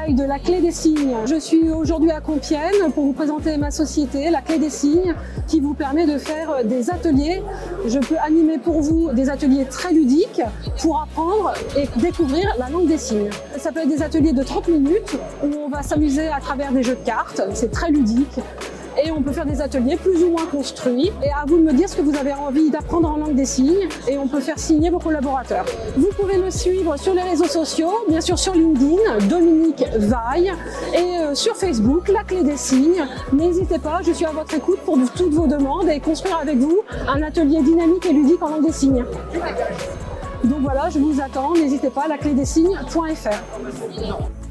travail de la Clé des Signes. Je suis aujourd'hui à Compiègne pour vous présenter ma société, la Clé des Signes, qui vous permet de faire des ateliers. Je peux animer pour vous des ateliers très ludiques pour apprendre et découvrir la langue des signes. Ça peut être des ateliers de 30 minutes où on va s'amuser à travers des jeux de cartes, c'est très ludique. Et on peut faire des ateliers plus ou moins construits. Et à vous de me dire ce que vous avez envie d'apprendre en langue des signes. Et on peut faire signer vos collaborateurs. Vous pouvez me suivre sur les réseaux sociaux, bien sûr sur LinkedIn, Dominique Vaille, et sur Facebook, La Clé des Signes. N'hésitez pas, je suis à votre écoute pour toutes vos demandes et construire avec vous un atelier dynamique et ludique en langue des signes. Donc voilà, je vous attends, n'hésitez pas, laclédessignes.fr.